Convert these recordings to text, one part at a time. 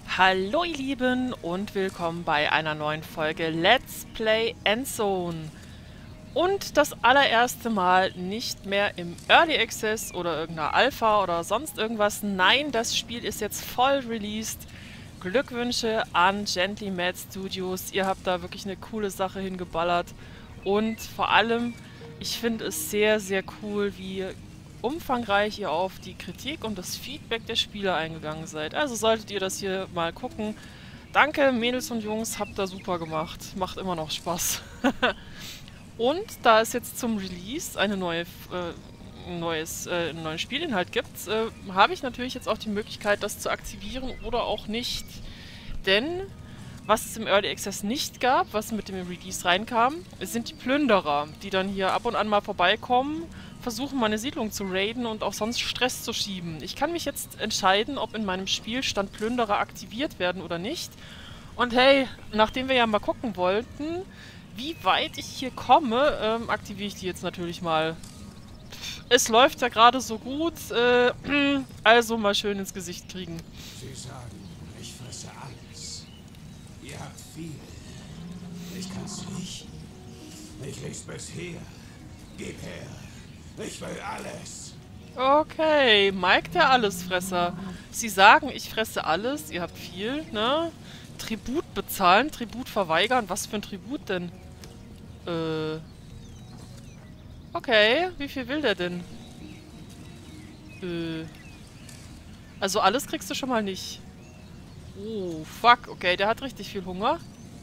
Hallo ihr Lieben und willkommen bei einer neuen Folge Let's Play Endzone. Und das allererste Mal nicht mehr im Early Access oder irgendeiner Alpha oder sonst irgendwas. Nein, das Spiel ist jetzt voll released. Glückwünsche an Gently Mad Studios. Ihr habt da wirklich eine coole Sache hingeballert. Und vor allem, ich finde es sehr, sehr cool, wie umfangreich ihr auf die Kritik und das Feedback der Spieler eingegangen seid. Also solltet ihr das hier mal gucken. Danke, Mädels und Jungs, habt da super gemacht. Macht immer noch Spaß. Und da es jetzt zum Release einen neuen Spielinhalt gibt, habe ich natürlich jetzt auch die Möglichkeit, das zu aktivieren oder auch nicht. Denn was es im Early Access nicht gab, was mit dem Release reinkam, sind die Plünderer, die dann hier ab und an mal vorbeikommen, versuchen meine Siedlung zu raiden und auch sonst Stress zu schieben. Ich kann mich jetzt entscheiden, ob in meinem Spielstand Plünderer aktiviert werden oder nicht. Und hey, nachdem wir ja mal gucken wollten, wie weit ich hier komme, aktiviere ich die jetzt natürlich mal. Es läuft ja gerade so gut, also mal schön ins Gesicht kriegen. Sie sagen, ich fresse alles. Ihr habt viel. Ich kann's riechen. Ich riech's bis hier. Gib her. Ich will alles. Okay, Mike der Allesfresser. Sie sagen, ich fresse alles, ihr habt viel, ne? Tribut bezahlen, Tribut verweigern. Was für ein Tribut denn? Okay, wie viel will der denn? Also alles kriegst du schon mal nicht. Oh, fuck. Okay, der hat richtig viel Hunger.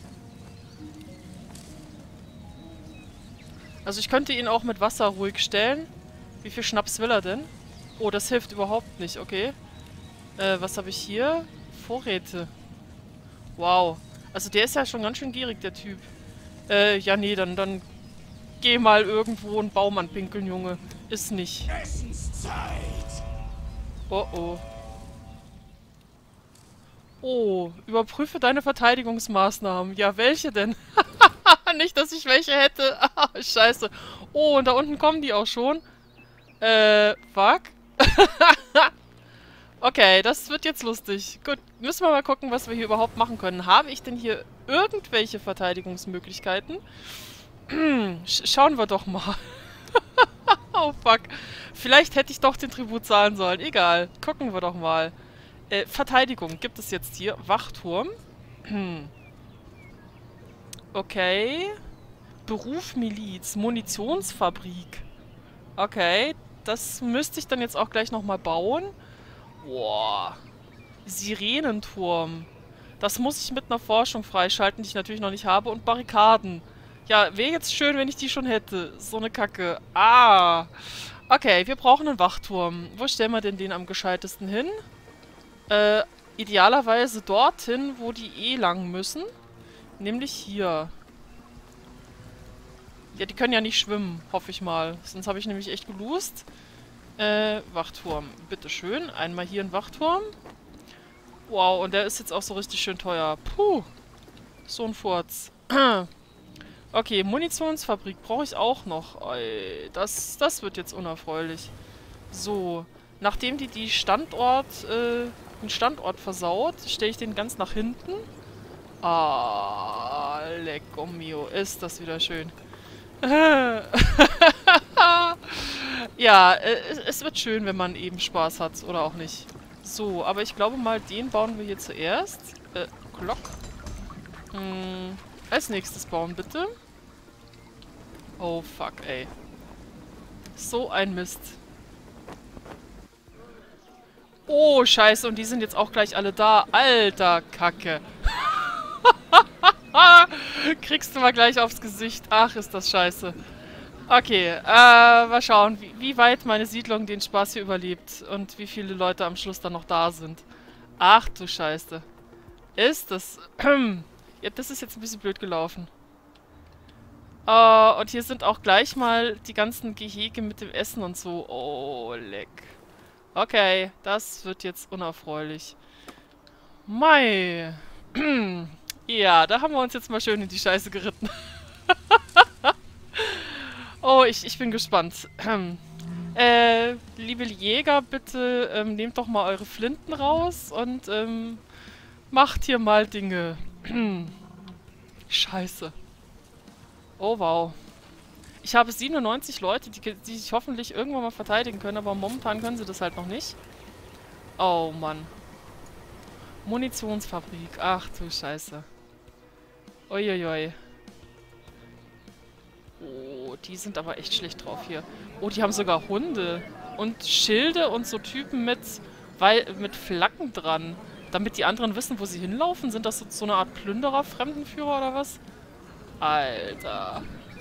Also ich könnte ihn auch mit Wasser ruhig stellen. Wie viel Schnaps will er denn? Oh, das hilft überhaupt nicht. Okay. Was habe ich hier? Vorräte. Wow. Also der ist ja schon ganz schön gierig, der Typ. Ja, nee, dann geh mal irgendwo einen Baum anpinkeln, Junge. Ist nicht. Essenszeit. Oh, oh. Oh, überprüfe deine Verteidigungsmaßnahmen. Ja, welche denn? Nicht, dass ich welche hätte. Ah, scheiße. Oh, und da unten kommen die auch schon. Fuck. Okay, das wird jetzt lustig. Gut, müssen wir mal gucken, was wir hier überhaupt machen können. Habe ich denn hier irgendwelche Verteidigungsmöglichkeiten? Schauen wir doch mal. Oh, fuck. Vielleicht hätte ich doch den Tribut zahlen sollen. Egal. Gucken wir doch mal. Verteidigung gibt es jetzt hier. Wachturm. Okay. Beruf Miliz. Munitionsfabrik. Okay. Das müsste ich dann jetzt auch gleich nochmal bauen. Boah. Sirenenturm. Das muss ich mit einer Forschung freischalten, die ich natürlich noch nicht habe. Und Barrikaden. Ja, wäre jetzt schön, wenn ich die schon hätte. So eine Kacke. Ah. Okay, wir brauchen einen Wachturm. Wo stellen wir denn den am gescheitesten hin? Idealerweise dorthin, wo die eh lang müssen. Nämlich hier. Ja, die können ja nicht schwimmen, hoffe ich mal. Sonst habe ich nämlich echt geloost. Wachturm. Bitteschön. Einmal hier ein Wachturm. Wow, und der ist jetzt auch so richtig schön teuer. Puh. So ein Furz. Okay, Munitionsfabrik brauche ich auch noch. Oi, das wird jetzt unerfreulich. So. Nachdem die den Standort versaut, stelle ich den ganz nach hinten. Ah, lecco mio. Ist das wieder schön. Ja, es wird schön, wenn man eben Spaß hat. Oder auch nicht. So, aber ich glaube mal, den bauen wir hier zuerst. Glock. Als nächstes bauen, bitte. Oh, fuck, ey. So ein Mist. Oh, scheiße, und die sind jetzt auch gleich alle da. Alter, Kacke. Kriegst du mal gleich aufs Gesicht. Ach, ist das scheiße. Okay, mal schauen, wie weit meine Siedlung den Spaß hier überlebt. Und wie viele Leute am Schluss dann noch da sind. Ach du Scheiße. Ist das... Ja, das ist jetzt ein bisschen blöd gelaufen. Und hier sind auch gleich mal die ganzen Gehege mit dem Essen und so. Oh, leck. Okay, das wird jetzt unerfreulich. Mei. Ja, da haben wir uns jetzt mal schön in die Scheiße geritten. Oh, ich bin gespannt. Liebe Jäger, bitte nehmt doch mal eure Flinten raus und Macht hier mal Dinge. Scheiße. Oh, wow. Ich habe 97 Leute, die sich hoffentlich irgendwann mal verteidigen können, aber momentan können sie das halt noch nicht. Oh, Mann. Munitionsfabrik. Ach du Scheiße. Uiuiui. Oh, die sind aber echt schlecht drauf hier. Oh, die haben sogar Hunde. Und Schilde und so Typen mit Flaggen dran. Damit die anderen wissen, wo sie hinlaufen. Sind das so eine Art Plünderer, Fremdenführer oder was? Alter.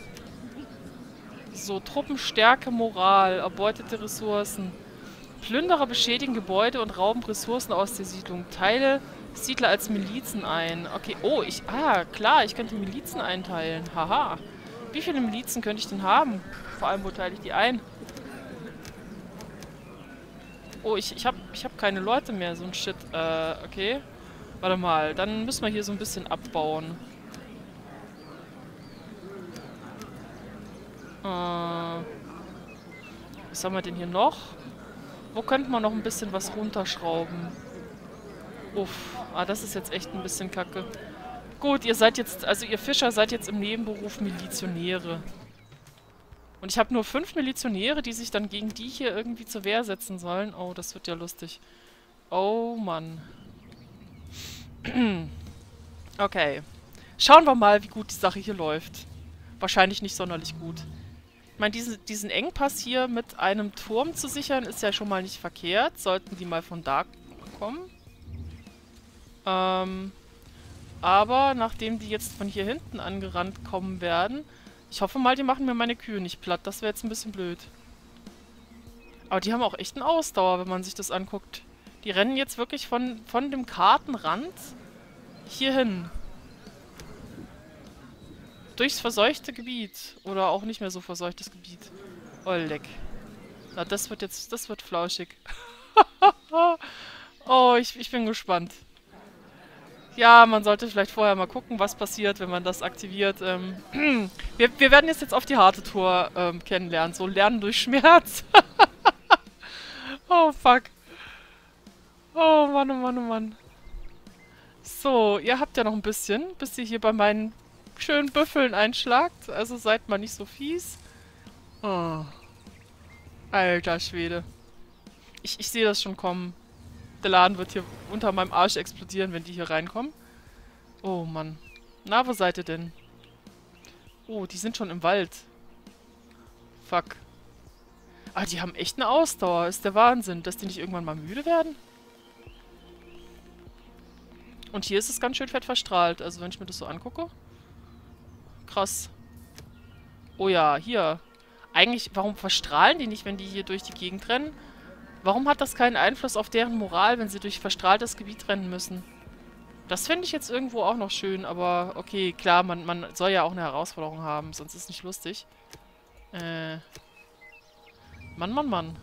So, Truppenstärke, Moral, erbeutete Ressourcen. Plünderer beschädigen Gebäude und rauben Ressourcen aus der Siedlung. Teile Siedler als Milizen ein. Okay, oh, klar, ich könnte Milizen einteilen. Haha. Wie viele Milizen könnte ich denn haben? Vor allem, wo teile ich die ein? Oh, ich hab keine Leute mehr, so ein Shit. Okay. Warte mal, dann müssen wir hier so ein bisschen abbauen. Was haben wir denn hier noch? Wo könnte man noch ein bisschen was runterschrauben? Uff, das ist jetzt echt ein bisschen kacke. Gut, ihr seid jetzt, also ihr Fischer seid jetzt im Nebenberuf Milizionäre. Und ich habe nur 5 Milizionäre, die sich dann gegen die hier irgendwie zur Wehr setzen sollen. Oh, das wird ja lustig. Oh, Mann. Okay. Schauen wir mal, wie gut die Sache hier läuft. Wahrscheinlich nicht sonderlich gut. Ich meine, diesen Engpass hier mit einem Turm zu sichern, ist ja schon mal nicht verkehrt. Sollten die mal von da kommen. Aber nachdem die jetzt von hier hinten angerannt kommen werden, ich hoffe mal, die machen mir meine Kühe nicht platt. Das wäre jetzt ein bisschen blöd. Aber die haben auch echt eine Ausdauer, wenn man sich das anguckt. Die rennen jetzt wirklich von dem Kartenrand hier hin. Durchs verseuchte Gebiet. Oder auch nicht mehr so verseuchtes Gebiet. Oh, leck. Na, das wird flauschig. Oh, ich bin gespannt. Ja, man sollte vielleicht vorher mal gucken, was passiert, wenn man das aktiviert. Wir werden jetzt auf die harte Tour kennenlernen. So, Lernen durch Schmerz. Oh, fuck. Oh, Mann, oh Mann, oh Mann. So, ihr habt ja noch ein bisschen, bis ihr hier bei meinen schönen Büffeln einschlagt. Also seid mal nicht so fies. Oh. Alter Schwede. Ich sehe das schon kommen. Der Laden wird hier unter meinem Arsch explodieren, wenn die hier reinkommen. Oh, Mann. Na, wo seid ihr denn? Oh, die sind schon im Wald. Fuck. Ah, die haben echt eine Ausdauer. Ist der Wahnsinn, dass die nicht irgendwann mal müde werden? Und hier ist es ganz schön fett verstrahlt. Also, wenn ich mir das so angucke. Krass. Oh ja, hier. Eigentlich, warum verstrahlen die nicht, wenn die hier durch die Gegend rennen? Warum hat das keinen Einfluss auf deren Moral, wenn sie durch verstrahltes Gebiet rennen müssen? Das fände ich jetzt irgendwo auch noch schön, aber okay, klar, man soll ja auch eine Herausforderung haben, sonst ist es nicht lustig. Mann, Mann, Mann.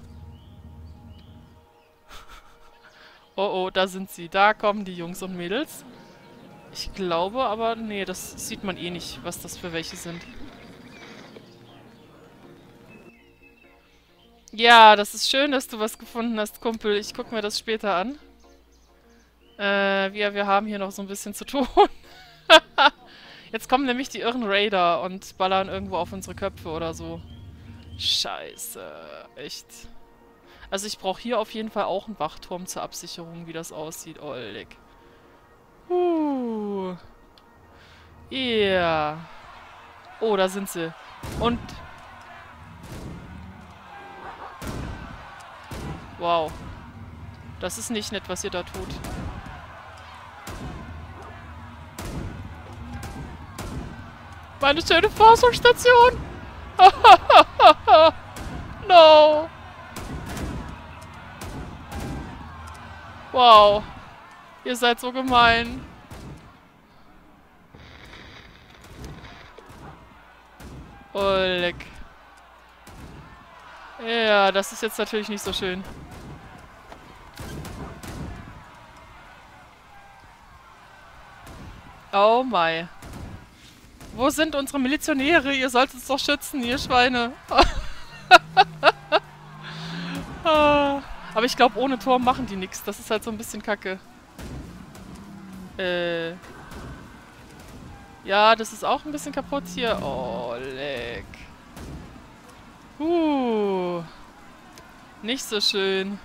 Oh, oh, da sind sie. Da kommen die Jungs und Mädels. Ich glaube aber, nee, das sieht man eh nicht, was das für welche sind. Ja, das ist schön, dass du was gefunden hast, Kumpel. Ich gucke mir das später an. Wir haben hier noch so ein bisschen zu tun. Jetzt kommen nämlich die irren Raider und ballern irgendwo auf unsere Köpfe oder so. Scheiße. Echt. Also ich brauche hier auf jeden Fall auch einen Wachturm zur Absicherung, wie das aussieht. Oh, leck. Yeah. Oh, da sind sie. Und... Wow. Das ist nicht nett, was ihr da tut. Meine schöne Forschungsstation! No! Wow. Ihr seid so gemein. Oh, leck. Ja, das ist jetzt natürlich nicht so schön. Oh my. Wo sind unsere Milizionäre? Ihr solltet uns doch schützen, ihr Schweine. Aber ich glaube, ohne Turm machen die nichts. Das ist halt so ein bisschen kacke. Ja, das ist auch ein bisschen kaputt hier. Oh, leck. Nicht so schön.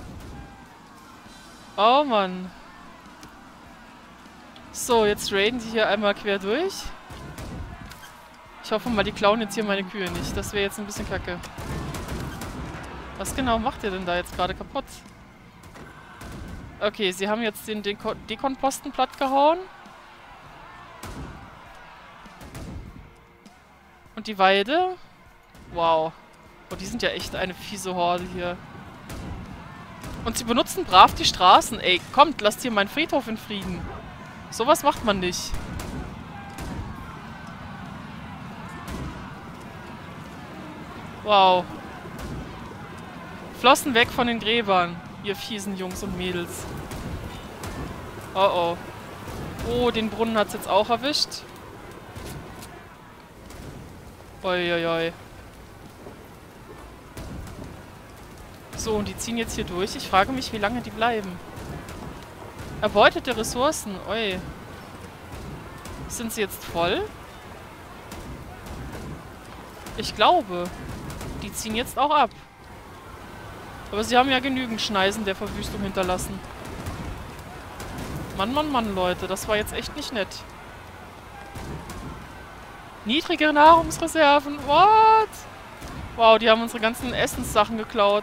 Oh, Mann. So, jetzt raiden die hier einmal quer durch. Ich hoffe mal, die klauen jetzt hier meine Kühe nicht. Das wäre jetzt ein bisschen kacke. Was genau macht ihr denn da jetzt gerade kaputt? Okay, sie haben jetzt den Dekonposten platt gehauen. Und die Weide? Wow. Oh, die sind ja echt eine fiese Horde hier. Und sie benutzen brav die Straßen. Ey, kommt, lasst hier meinen Friedhof in Frieden. Sowas macht man nicht. Wow. Flossen weg von den Gräbern, ihr fiesen Jungs und Mädels. Oh oh. Oh, den Brunnen hat's jetzt auch erwischt. Uiuiui. So, und die ziehen jetzt hier durch. Ich frage mich, wie lange die bleiben. Erbeutete Ressourcen. Ui. Sind sie jetzt voll? Ich glaube. Die ziehen jetzt auch ab. Aber sie haben ja genügend Schneisen der Verwüstung hinterlassen. Mann, Mann, Mann, Leute. Das war jetzt echt nicht nett. Niedrige Nahrungsreserven. What? Wow, die haben unsere ganzen Essenssachen geklaut.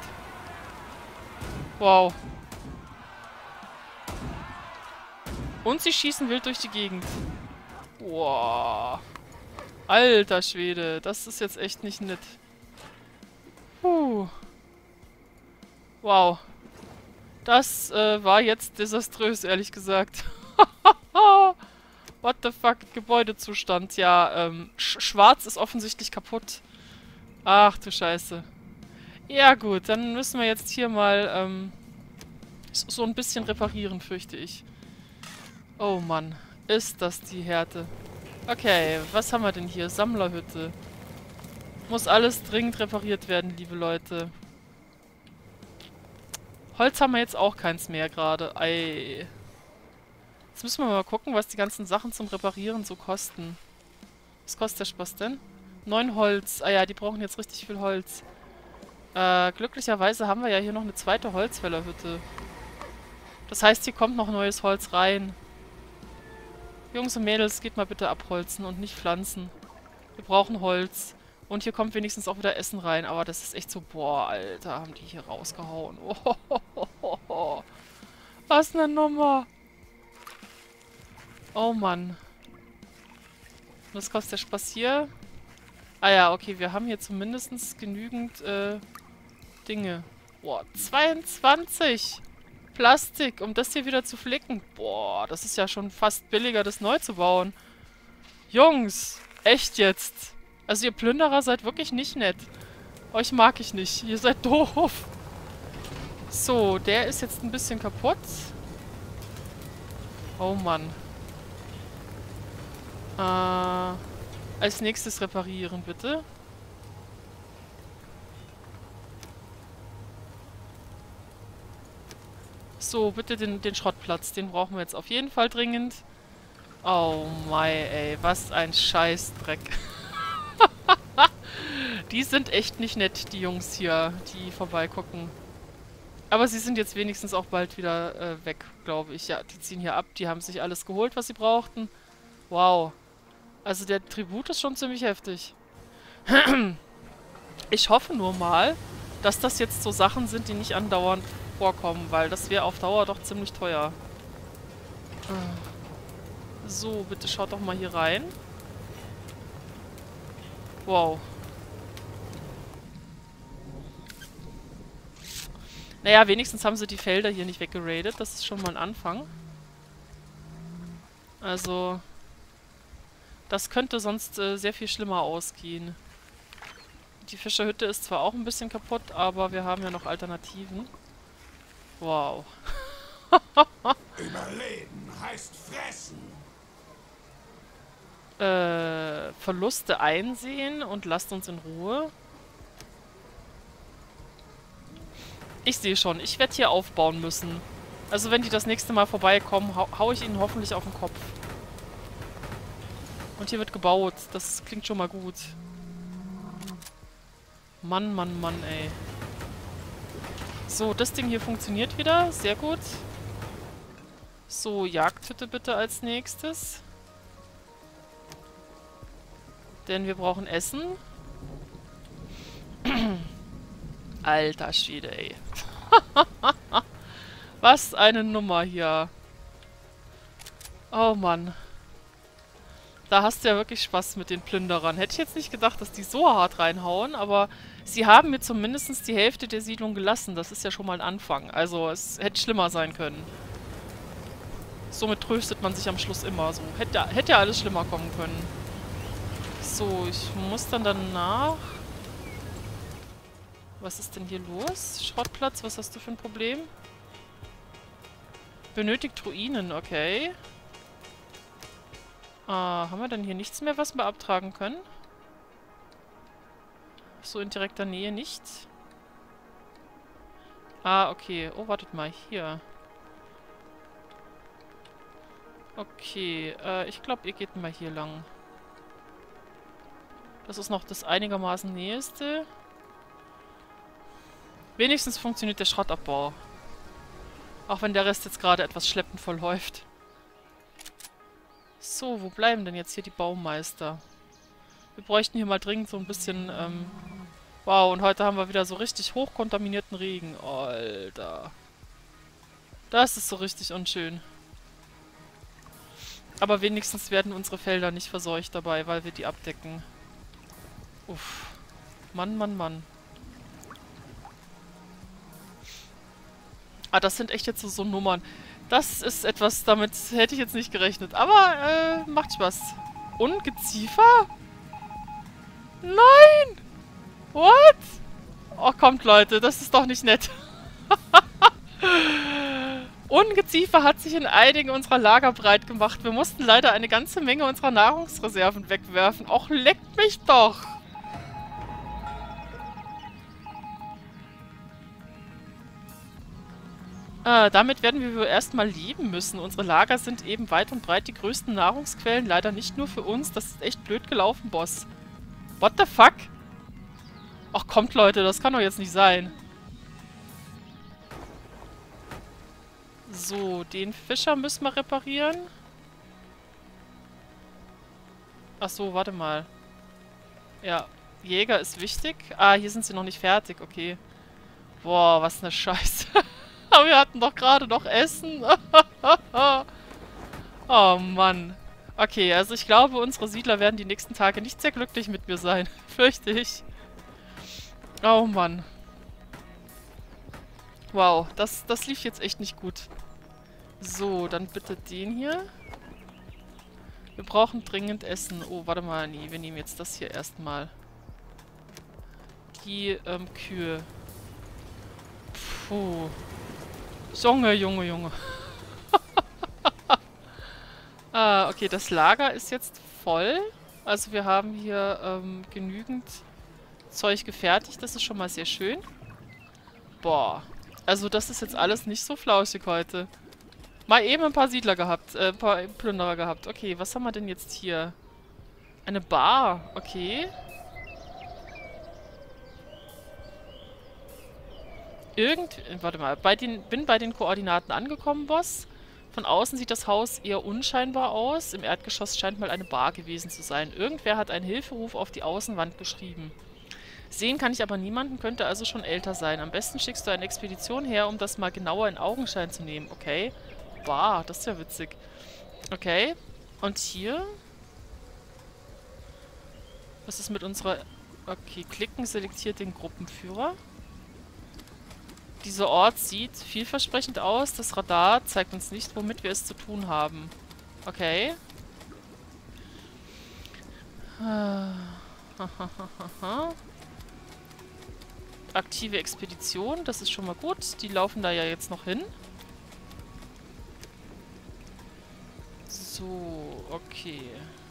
Wow. Und sie schießen wild durch die Gegend. Wow. Alter Schwede. Das ist jetzt echt nicht nett. Puh. Wow. Das war jetzt desaströs, ehrlich gesagt. What the fuck? Gebäudezustand. Ja, schwarz ist offensichtlich kaputt. Ach du Scheiße. Ja gut, dann müssen wir jetzt hier mal so ein bisschen reparieren, fürchte ich. Oh Mann. Ist das die Härte. Okay, was haben wir denn hier? Sammlerhütte. Muss alles dringend repariert werden, liebe Leute. Holz haben wir jetzt auch keins mehr gerade. Ei. Jetzt müssen wir mal gucken, was die ganzen Sachen zum Reparieren so kosten. Was kostet der Spaß denn? 9 Holz. Ah ja, die brauchen jetzt richtig viel Holz. Glücklicherweise haben wir ja hier noch eine zweite Holzfällerhütte. Das heißt, hier kommt noch neues Holz rein. Jungs und Mädels, geht mal bitte abholzen und nicht pflanzen. Wir brauchen Holz. Und hier kommt wenigstens auch wieder Essen rein. Aber das ist echt so, boah, Alter, haben die hier rausgehauen. Oh, was eine Nummer. Oh, Mann. Was kostet der Spaß hier? Ah ja, okay, wir haben hier zumindest genügend, Dinge. Boah, 22 Plastik, um das hier wieder zu flicken. Boah, das ist ja schon fast billiger, das neu zu bauen. Jungs, echt jetzt? Also ihr Plünderer seid wirklich nicht nett. Euch mag ich nicht. Ihr seid doof. So, der ist jetzt ein bisschen kaputt. Oh Mann. Als nächstes reparieren, bitte. So, bitte den Schrottplatz. Den brauchen wir jetzt auf jeden Fall dringend. Oh mei, ey. Was ein Scheißdreck. Die sind echt nicht nett, die Jungs hier, die vorbeigucken. Aber sie sind jetzt wenigstens auch bald wieder weg, glaube ich. Ja, die ziehen hier ab. Die haben sich alles geholt, was sie brauchten. Wow. Also der Tribut ist schon ziemlich heftig. Ich hoffe nur mal, dass das jetzt so Sachen sind, die nicht andauernd vorkommen, weil das wäre auf Dauer doch ziemlich teuer. So, bitte schaut doch mal hier rein. Wow. Naja, wenigstens haben sie die Felder hier nicht weggeradet. Das ist schon mal ein Anfang. Also, das könnte sonst sehr viel schlimmer ausgehen. Die Fischerhütte ist zwar auch ein bisschen kaputt, aber wir haben ja noch Alternativen. Wow. Überleben heißt fressen. Verluste einsehen und lasst uns in Ruhe. Ich sehe schon, ich werde hier aufbauen müssen. Also wenn die das nächste Mal vorbeikommen, hau ich ihnen hoffentlich auf den Kopf. Und hier wird gebaut. Das klingt schon mal gut. Mann, Mann, Mann, ey. So, das Ding hier funktioniert wieder. Sehr gut. So, Jagdhütte bitte als nächstes. Denn wir brauchen Essen. Alter Schwede, ey. Was eine Nummer hier. Oh Mann. Da hast du ja wirklich Spaß mit den Plünderern. Hätte ich jetzt nicht gedacht, dass die so hart reinhauen, aber sie haben mir zumindest die Hälfte der Siedlung gelassen. Das ist ja schon mal ein Anfang. Also es hätte schlimmer sein können. Somit tröstet man sich am Schluss immer so. Hätte ja alles schlimmer kommen können. So, ich muss dann danach... Was ist denn hier los? Schrottplatz, was hast du für ein Problem? Benötigt Ruinen, okay. Haben wir denn hier nichts mehr, was wir beabtragen können? So in direkter Nähe nicht. Okay. Oh, wartet mal, hier. Okay, ich glaube, ihr geht mal hier lang. Das ist noch das einigermaßen nächste. Wenigstens funktioniert der Schrottabbau. Auch wenn der Rest jetzt gerade etwas schleppend verläuft. So, wo bleiben denn jetzt hier die Baumeister? Wir bräuchten hier mal dringend so ein bisschen, wow, und heute haben wir wieder so richtig hochkontaminierten Regen. Alter. Das ist so richtig unschön. Aber wenigstens werden unsere Felder nicht verseucht dabei, weil wir die abdecken. Uff. Mann, Mann, Mann. Das sind echt jetzt so Nummern. Das ist etwas, damit hätte ich jetzt nicht gerechnet. Aber, macht Spaß. Ungeziefer? Nein! What? Oh, kommt, Leute. Das ist doch nicht nett. Ungeziefer hat sich in einigen unserer Lager breit gemacht. Wir mussten leider eine ganze Menge unserer Nahrungsreserven wegwerfen. Och, leckt mich doch! Damit werden wir wohl erstmal leben müssen. Unsere Lager sind eben weit und breit die größten Nahrungsquellen. Leider nicht nur für uns. Das ist echt blöd gelaufen, Boss. What the fuck? Ach, kommt, Leute. Das kann doch jetzt nicht sein. So, den Fischer müssen wir reparieren. Ach so, warte mal. Ja, Jäger ist wichtig. Hier sind sie noch nicht fertig. Okay. Boah, was eine Scheiße. Aber wir hatten doch gerade noch Essen. Oh Mann. Okay, also ich glaube, unsere Siedler werden die nächsten Tage nicht sehr glücklich mit mir sein. Fürchte ich. Oh Mann. Wow, das lief jetzt echt nicht gut. So, dann bitte den hier. Wir brauchen dringend Essen. Oh, warte mal, nee, wir nehmen jetzt das hier erstmal. Die, Kühe. Puh. Junge, Junge, Junge. Okay, das Lager ist jetzt voll. Also wir haben hier genügend Zeug gefertigt. Das ist schon mal sehr schön. Boah. Also das ist jetzt alles nicht so flauschig heute. Mal eben ein paar Siedler gehabt. Ein paar Plünderer gehabt. Okay, was haben wir denn jetzt hier? Eine Bar. Okay. Warte mal, bin bei den Koordinaten angekommen, Boss. Von außen sieht das Haus eher unscheinbar aus. Im Erdgeschoss scheint mal eine Bar gewesen zu sein. Irgendwer hat einen Hilferuf auf die Außenwand geschrieben. Sehen kann ich aber niemanden, könnte also schon älter sein. Am besten schickst du eine Expedition her, um das mal genauer in Augenschein zu nehmen. Okay. Bar, das ist ja witzig. Okay. Und hier? Was ist mit unserer... Okay, klicken, selektiert den Gruppenführer. Dieser Ort sieht vielversprechend aus. Das Radar zeigt uns nicht, womit wir es zu tun haben. Okay. Aktive Expedition, das ist schon mal gut. Die laufen da ja jetzt noch hin. So, okay.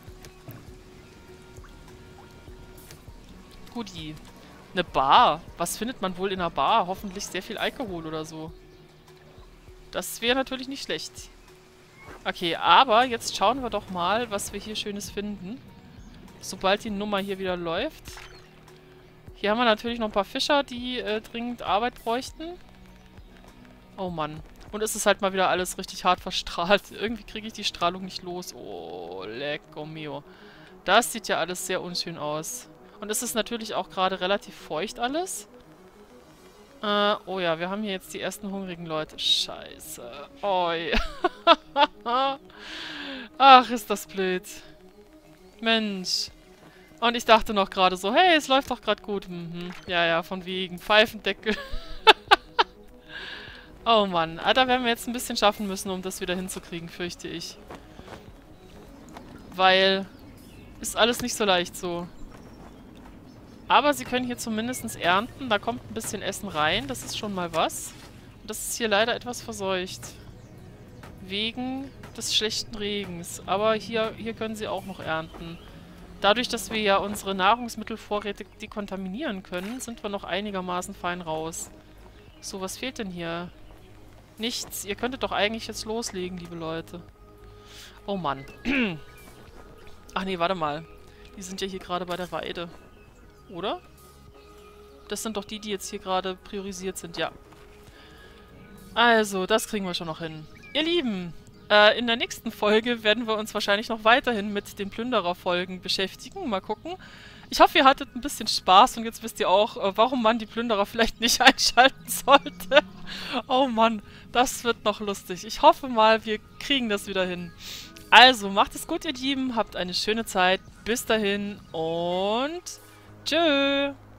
Guti. Eine Bar. Was findet man wohl in einer Bar? Hoffentlich sehr viel Alkohol oder so. Das wäre natürlich nicht schlecht. Okay, aber jetzt schauen wir doch mal, was wir hier Schönes finden. Sobald die Nummer hier wieder läuft. Hier haben wir natürlich noch ein paar Fischer, die dringend Arbeit bräuchten. Oh Mann. Und es ist halt mal wieder alles richtig hart verstrahlt. Irgendwie kriege ich die Strahlung nicht los. Oh, lecco mio. Das sieht ja alles sehr unschön aus. Und es ist natürlich auch gerade relativ feucht alles. Oh ja, wir haben hier jetzt die ersten hungrigen Leute. Scheiße. Oi. Ach, ist das blöd. Mensch. Und ich dachte noch gerade so, hey, es läuft doch gerade gut. Ja, ja, von wegen. Pfeifendeckel. Oh Mann. Da werden wir jetzt ein bisschen schaffen müssen, um das wieder hinzukriegen, fürchte ich. Weil ist alles nicht so leicht so. Aber sie können hier zumindest ernten. Da kommt ein bisschen Essen rein. Das ist schon mal was. Und das ist hier leider etwas verseucht. Wegen des schlechten Regens. Aber hier können sie auch noch ernten. Dadurch, dass wir ja unsere Nahrungsmittelvorräte dekontaminieren können, sind wir noch einigermaßen fein raus. So, was fehlt denn hier? Nichts. Ihr könntet doch eigentlich jetzt loslegen, liebe Leute. Oh Mann. Ach nee, warte mal. Die sind ja hier gerade bei der Weide. Oder? Das sind doch die, die jetzt hier gerade priorisiert sind, ja. Also, das kriegen wir schon noch hin. Ihr Lieben, in der nächsten Folge werden wir uns wahrscheinlich noch weiterhin mit den Plünderer-Folgen beschäftigen. Mal gucken. Ich hoffe, ihr hattet ein bisschen Spaß und jetzt wisst ihr auch, warum man die Plünderer vielleicht nicht einschalten sollte. Oh Mann, das wird noch lustig. Ich hoffe mal, wir kriegen das wieder hin. Also, macht es gut, ihr Lieben. Habt eine schöne Zeit. Bis dahin und tschö.